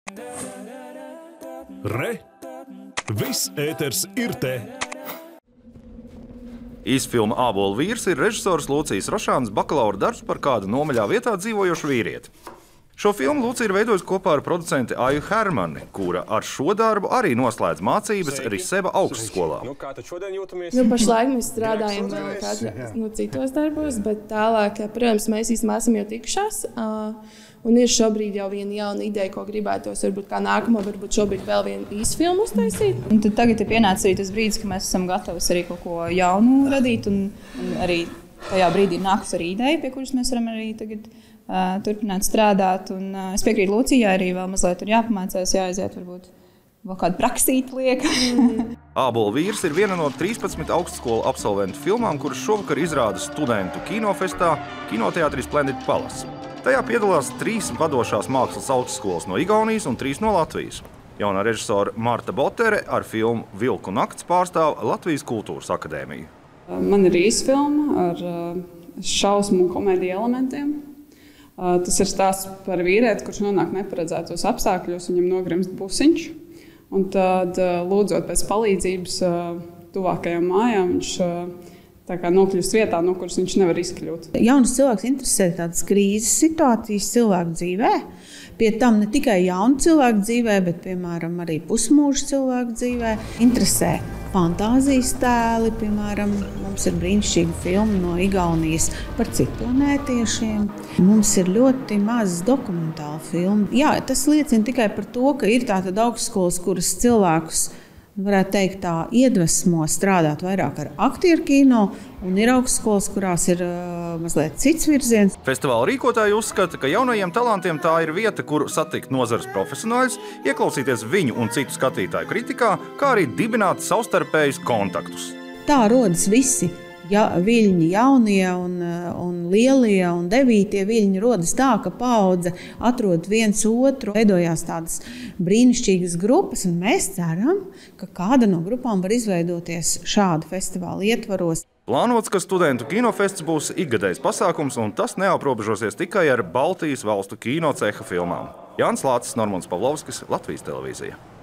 Re! Viss ēters ir te! Īsfilma Ābolu vīrs ir režisors Lūcijas Rošānas bakalaura darbs par kādu nomaļā vietā dzīvojošu vīrieti. Šo filmu Lūcija ir veidojusi kopā ar producenti Aju Hermani, kura ar šo darbu arī noslēdz mācības Riseba augstskolā. Pašlaik mēs strādājam citos darbos, bet tālāk, protams, mēs īstenībā esam jau tikušās. Un ir šobrīd jau viena jauna ideja, ko gribētos varbūt kā nākamo, varbūt šobrīd vēl vienu īsfilmu uztaisīt. Un tad tagad ir pienācis arī tas brīdis, ka mēs esam gatavi arī kaut ko jaunu radīt. Un arī tajā brīdī nāks arī ideja, pie kuras mēs varam arī tagad turpināt strādāt. Un es piekrītu Lūcijai, arī vēl mazliet tur jāpamācās, jāaiziet varbūt vēl kādu praksīti liek. Ābolu vīrs ir viena no 13 augstskolu absolventu filmām, kuras šovakar izrāda studentu kinofestā Kinoteātris Splendid Palace. Tajā piedalās 3 vadošās mākslas augstskolas no Igaunijas un 3 no Latvijas. Jaunā režisora Marta Botere ar filmu Vilku nakts pārstāv Latvijas Kultūras akadēmiju. Man ir īsfilma ar šausmu un komēdiju elementiem. Tas ir stāsts par vīrieti, kurš nonāk neparedzētos apstākļos, viņam nogrimst busiņš. Un tad, lūdzot pēc palīdzības tuvākajām mājām, viņš nokļūst vietā, no kuras viņš nevar izkļūt. Jauns cilvēks interesē tādas krīzes situācijas cilvēku dzīvē. Pie tam ne tikai jaunu cilvēku dzīvē, bet, piemēram, arī pusmūža cilvēku dzīvē. Interesē fantāzijas tēli, piemēram, mums ir brīnišķīga filma no Igaunijas par citplanētiešiem. Mums ir ļoti maz dokumentāla filma. Jā, tas liecina tikai par to, ka ir tātad augstskolas, kuras cilvēkus varētu teikt, tā iedvesmo strādāt vairāk ar aktieru kino, un ir augstskolas, kurās ir mazliet cits virziens. Festivāla rīkotāji uzskata, ka jaunajiem talantiem tā ir vieta, kur satikt nozares profesionāļus, ieklausīties viņu un citu skatītāju kritikā, kā arī dibināt savstarpējus kontaktus. Tā rodas visi viļņi, jaunie un lielie un 9. viļņi rodas tā, ka paudze atrod viens otru, veidojās tādas brīnišķīgas grupas, un mēs ceram, ka kāda no grupām var izveidoties šādu festivālu ietvaros. Plānots, ka studentu kinofests būs ikgadējs pasākums, un tas neaprobežosies tikai ar Baltijas valstu kino ceha filmām. Jānis Lācis, Normons Pavlovskis, Latvijas televīzija.